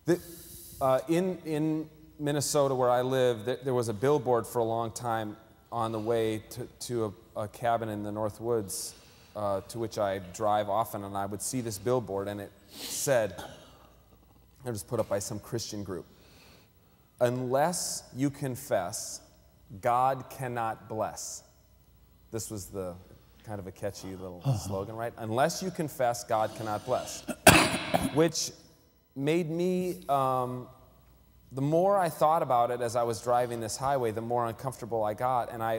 In Minnesota, where I live, there was a billboard for a long time on the way to a cabin in the North Woods, to which I drive often, and I would see this billboard, and it said, it was put up by some Christian group, "Unless you confess, God cannot bless." This was the kind of a catchy little slogan, right? "Unless you confess, God cannot bless," which made me, the more I thought about it as I was driving this highway, the more uncomfortable I got. And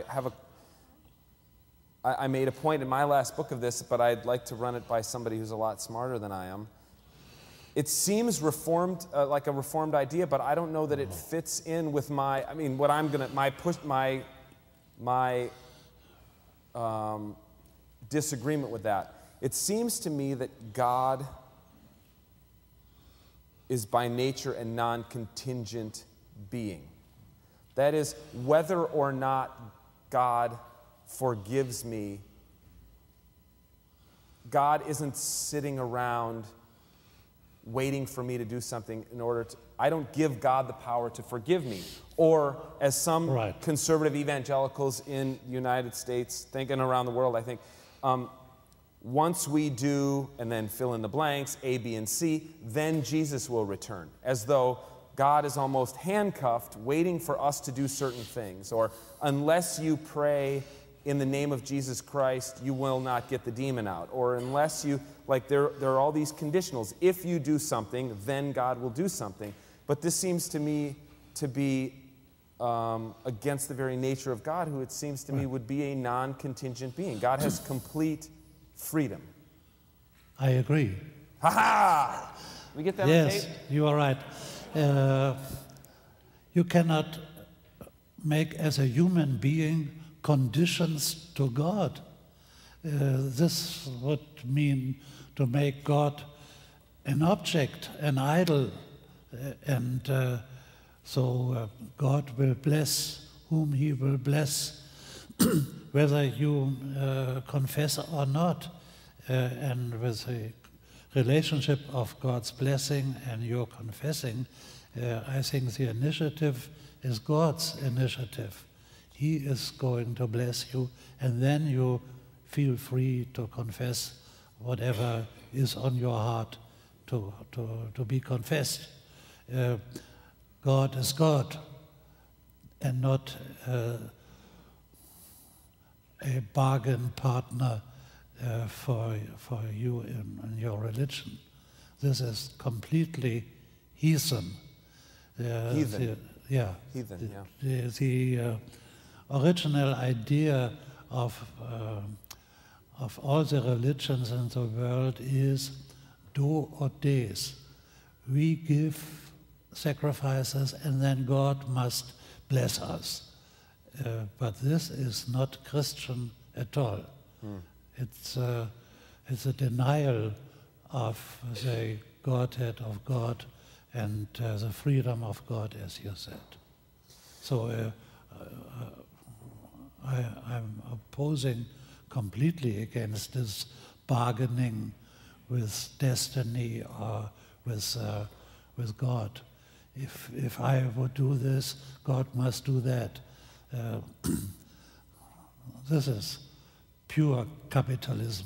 I made a point in my last book of this, but I'd like to run it by somebody who's a lot smarter than I am. It seems reformed, like a reformed idea, but I don't know that it fits in with my disagreement with that. It seems to me that God is by nature a non-contingent being. That is, whether or not God forgives me, God isn't sitting around waiting for me to do something in order to, I don't give God the power to forgive me. Or as some conservative evangelicals in the United States think, and around the world, I think, once we do, and then fill in the blanks, A, B, and C, then Jesus will return. As though God is almost handcuffed, waiting for us to do certain things. Or unless you pray in the name of Jesus Christ, you will not get the demon out. Or unless you, like there are all these conditionals. If you do something, then God will do something. But this seems to me to be against the very nature of God, who it seems to me would be a non-contingent being. God has complete freedom. I agree. Ha ha! We get that on Yes, tape? you are right. You cannot make as a human being conditions to God. This would mean to make God an object, an idol, and so God will bless whom He will bless, whether you confess or not, and with the relationship of God's blessing and your confessing, I think the initiative is God's initiative. He is going to bless you, and then you feel free to confess whatever is on your heart to be confessed. God is God, and not a bargain partner for you in your religion. This is completely heathen. Heathen. Heathen, yeah. The original idea of all the religions in the world is do or des. We give sacrifices and then God must bless us. But this is not Christian at all. It's a denial of the Godhead of God and the freedom of God, as you said. So I'm opposing completely against this bargaining with destiny or with God. If I would do this, God must do that. This is pure capitalism.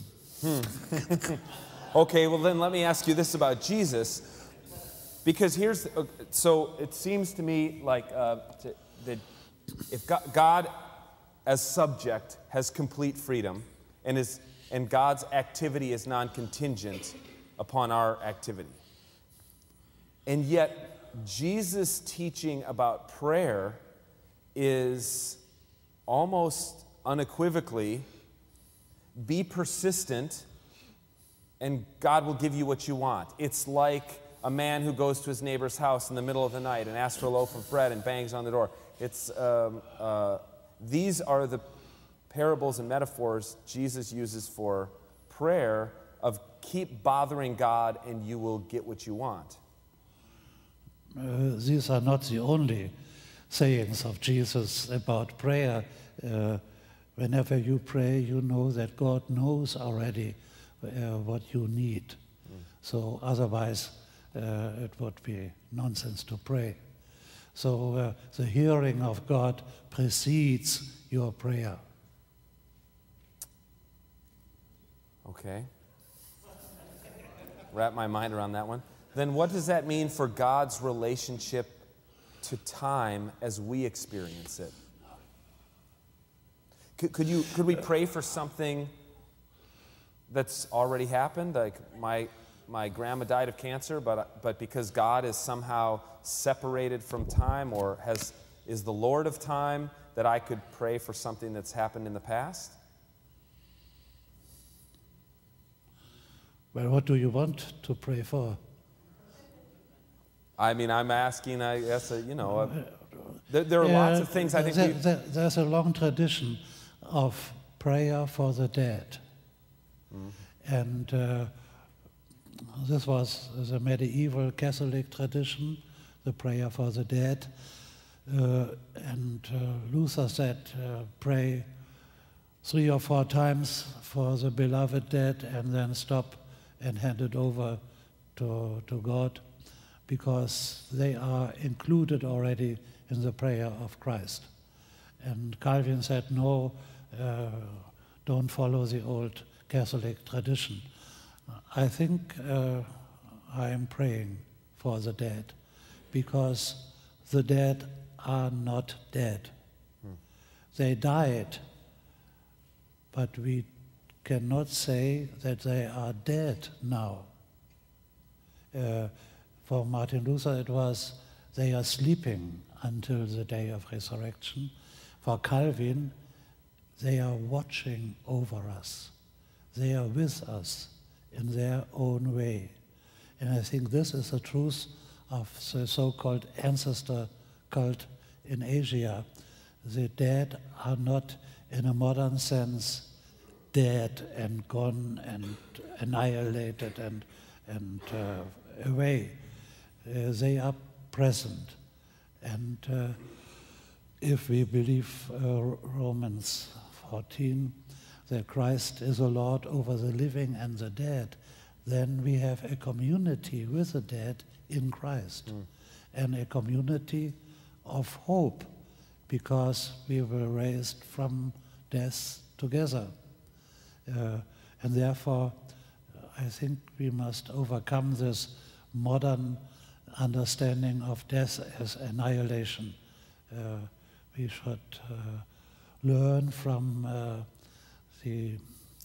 Okay, well then let me ask you this about Jesus, because here's, so it seems to me like that if God as subject has complete freedom, and God's activity is non-contingent upon our activity. And yet, Jesus' teaching about prayer is almost unequivocally, be persistent, and God will give you what you want. It's like a man who goes to his neighbor's house in the middle of the night and asks for a loaf of bread and bangs on the door. It's these are the parables and metaphors Jesus uses for prayer of keep bothering God and you will get what you want. These are not the only sayings of Jesus about prayer. Whenever you pray, you know that God knows already what you need. So otherwise, it would be nonsense to pray. So the hearing of God precedes your prayer. Okay. Wrap my mind around that one. Then what does that mean for God's relationship to time as we experience it? Could we pray for something that's already happened? Like my grandma died of cancer, but because God is somehow separated from time or is the Lord of time, that I could pray for something that's happened in the past? Well, what do you want to pray for? I mean, I'm asking, I guess, there are lots of things I think there's a long tradition of prayer for the dead. Mm-hmm. And this was the medieval Catholic tradition, the prayer for the dead. And Luther said, pray 3 or 4 times for the beloved dead and then stop and hand it over to God, because they are included already in the prayer of Christ. And Calvin said, no, don't follow the old Catholic tradition. I think I am praying for the dead, because the dead are not dead. They died, but we cannot say that they are dead now. For Martin Luther it was, they are sleeping until the day of resurrection. For Calvin, they are watching over us. They are with us in their own way. And I think this is the truth of the so-called ancestor cult in Asia. The dead are not, in a modern sense, dead and gone and annihilated and away. They are present. And if we believe Romans 14, that Christ is the Lord over the living and the dead, then we have a community with the dead in Christ, and a community of hope, because we were raised from death together. And therefore, I think we must overcome this modern understanding of death as annihilation. We should learn from the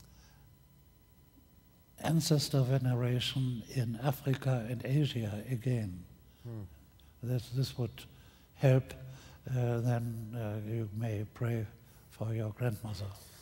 ancestor veneration in Africa and Asia again. This would help. Then you may pray for your grandmother.